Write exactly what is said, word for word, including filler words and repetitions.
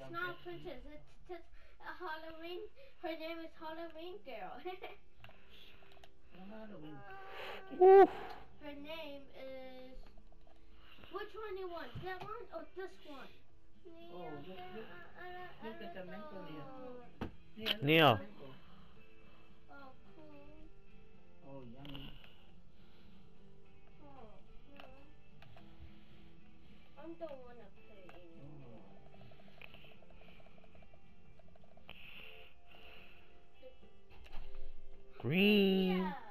it's not a princess. It's just a Halloween. Her name is Halloween Girl. Halloween. Oof. Her name is. Which one you want? That one or this one? Oh, look, look, look at the mango here. Yeah, look Neil. at the mango. Oh, cool. Oh, yummy. Oh, no. I don't want to play anymore. Oh. Green. Yeah.